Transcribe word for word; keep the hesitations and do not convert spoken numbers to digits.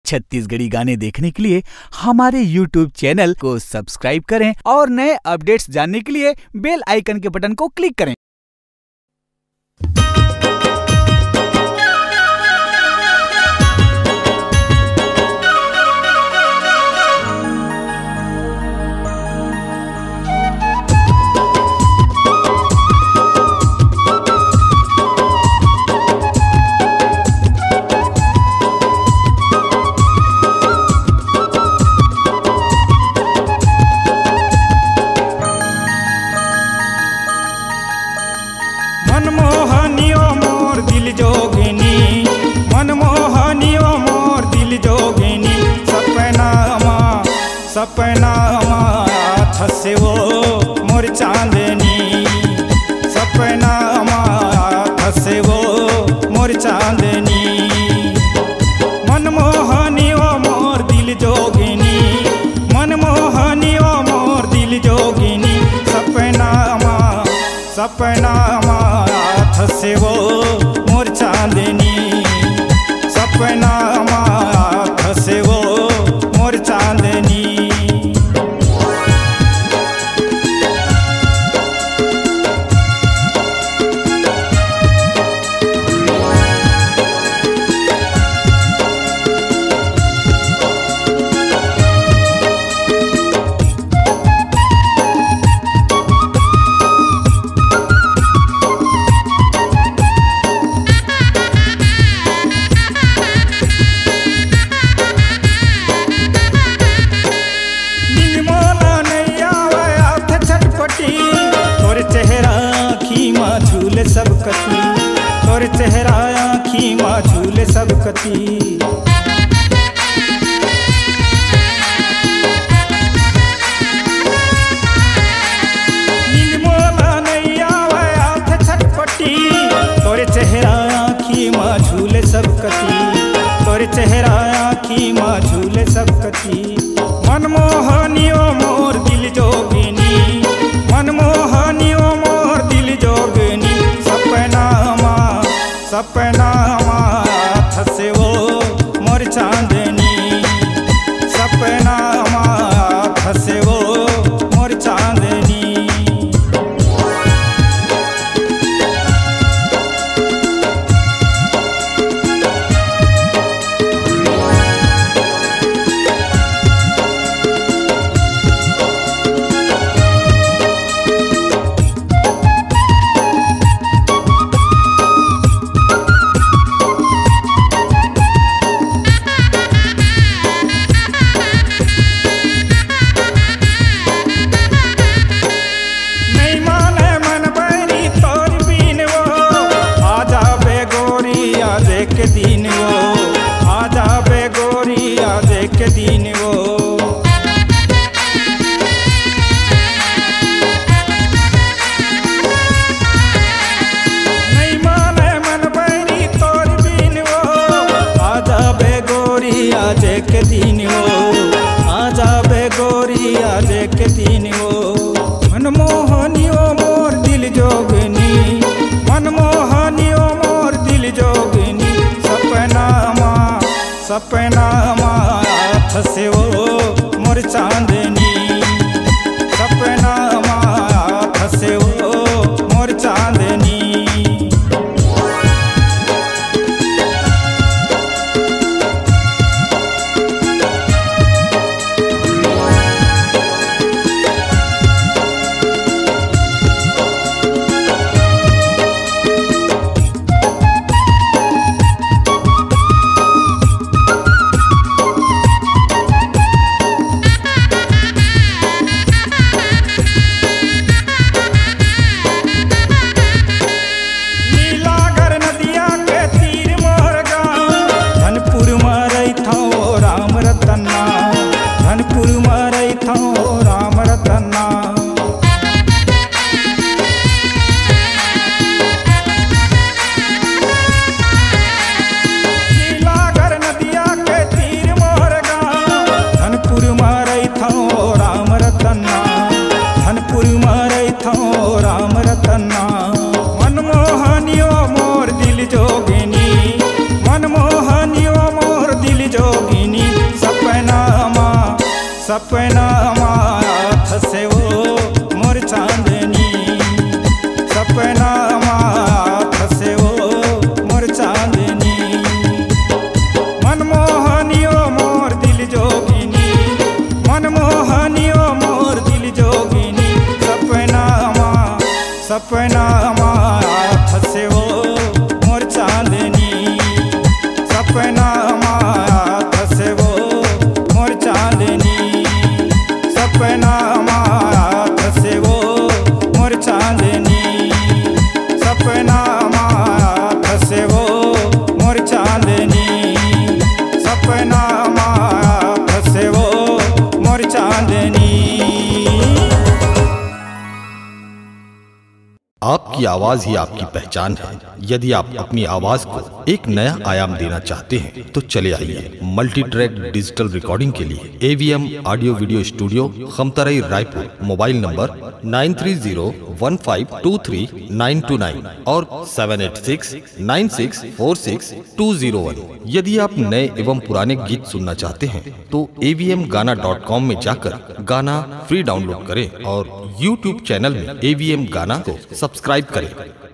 छत्तीसगढ़ी गाने देखने के लिए हमारे यूट्यूब चैनल को सब्सक्राइब करें और नए अपडेट्स जानने के लिए बेल आइकन के बटन को क्लिक करें। मनमोहनियो मोर दिल जोगिनी, मनमोहनियो मोर दिल जोगिनी, सपना मा सपना मा थसे वो मोर चांदनी, सपना मा थसे वो मोर चांदनी। मनमोहनियो मोर दिल जोगिनी, मनमोहनियो मोर दिल जोगिनी, सपना मा सपना मा थसे वो मोर चांदनी, सपना मा थसे वो मोर चांदनी। सब कती तोर चेहरा आँखी माँ झूले सब कती, नीलमोला नैया आँख छटपटी, तोर चेहरा आँखी माँ झूले सब कती, तोर चेहरा आँखी माँ झूले सब कती। मनमोहनियो मोर दिल जोगिनी, मनमोहनियो मोर दिल जोगिनी, सपना मा सपना मा थसे वो मोर चांदनी, सपना मा थसे वो मोर चांदनी। के दिन वो आजा बे गोरी आजे के दिन वो, नहीं माने मन बैरी तोर बिन वो, आजा बे गोरी आजे के दिन वो, आजा बे गोरी आजे के दिन वो। मनमोहनियो मोर दिल जोगनी, मनमोहनियो मोर दिल जोगनी, सपना मा सपना मा थसे वो मोर चांदनी, सपना मा थसे वो मोर चांदनी। सपना माथ से वो मोर चांदनी, सपना माथ से वो मोर चांदनी। मनमोहनियो मोर दिल जोगिनी, मनमोहनियो मोर दिल जोगिनी। सपना मा सपना माथ से वो मोर चांदनी, सपना माथ से वो मोर चांदनी, सपना माथ से वो मोर चांदनी, सपना माथ से वो मोर चांदनी, सपना माथ से वो मोर चांदनी। आपकी आवाज ही आपकी पहचान है। यदि आप अपनी आवाज को एक नया आयाम देना चाहते हैं तो चले आइए मल्टी ट्रैक डिजिटल रिकॉर्डिंग के लिए AVM audio video studio, Khamtarai, Raipur. Mobile number nine three zero one five two three nine two nine और seven eight six nine six four six two zero one. यदि आप नए एवं पुराने गीत सुनना चाहते हैं तो एवीएम गाना डॉट कॉम में जाकर गाना फ्री डाउनलोड करें और यूट्यूब चैनल में एवीएम गाना को सब्सक्राइब करें।